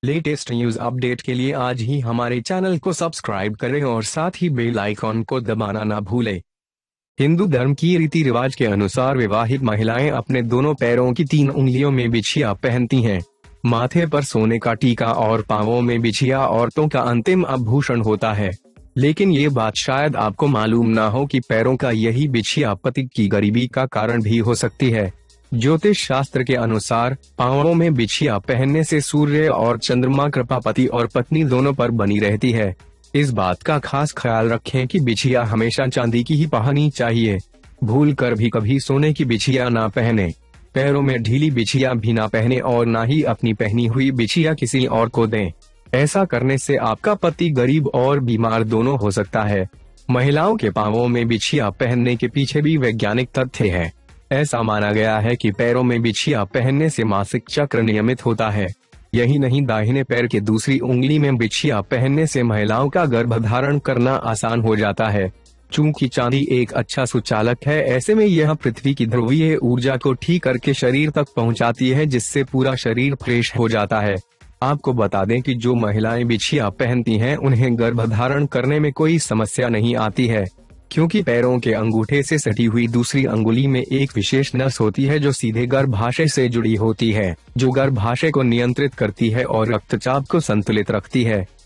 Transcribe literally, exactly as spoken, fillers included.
Latest news update के लिए आज ही हमारे चैनल को सब्सक्राइब करें और साथ ही बेल आइकॉन को दबाना ना भूलें। हिंदू धर्म की रीति रिवाज के अनुसार विवाहित महिलाएं अपने दोनों पैरों की तीन उंगलियों में बिछिया पहनती हैं। माथे पर सोने का टीका और पांवों में बिछिया औरतों का अंतिम आभूषण होता है। लेकिन ये बात शायद आपको मालूम ना हो कि पैरों का यही बिछिया पति की गरीबी का कारण भी हो सकती है। ज्योतिष शास्त्र के अनुसार पांवों में बिछिया पहनने से सूर्य और चंद्रमा कृपा पति और पत्नी दोनों पर बनी रहती है। इस बात का खास ख्याल रखें कि बिछिया हमेशा चांदी की ही पहननी चाहिए। भूल कर भी कभी सोने की बिछिया ना पहने। पैरों में ढीली बिछिया भी ना पहने और ना ही अपनी पहनी हुई बिछिया किसी और को दें। ऐसा करने से आपका पति गरीब और बीमार दोनों हो सकता है। महिलाओं के पांवों में बिछिया पहनने के पीछे भी वैज्ञानिक तथ्य है। ऐसा माना गया है कि पैरों में बिछिया पहनने से मासिक चक्र नियमित होता है। यही नहीं, दाहिने पैर के दूसरी उंगली में बिछिया पहनने से महिलाओं का गर्भधारण करना आसान हो जाता है। चूंकि चांदी एक अच्छा सुचालक है, ऐसे में यह पृथ्वी की ध्रुवीय ऊर्जा को ठीक करके शरीर तक पहुंचाती है, जिससे पूरा शरीर फ्रेश हो जाता है। आपको बता दें कि जो महिलाएं बिछिया पहनती हैं उन्हें गर्भधारण करने में कोई समस्या नहीं आती है, क्योंकि पैरों के अंगूठे से सटी हुई दूसरी अंगुली में एक विशेष नस होती है जो सीधे गर्भाशय से जुड़ी होती है, जो गर्भाशय को नियंत्रित करती है और रक्तचाप को संतुलित रखती है।